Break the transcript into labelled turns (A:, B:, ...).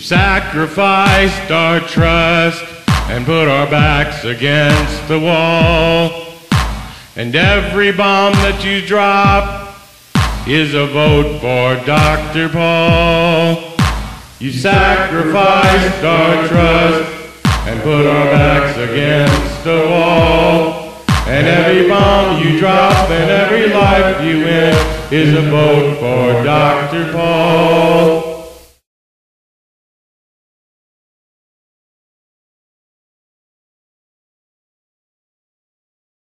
A: sacrificed our trust and put our backs against the wall. And every bomb that you drop is a vote for Dr. Paul. You sacrificed our trust and put our backs against the wall. And every bomb you drop and every life you win is a vote for Dr. Paul.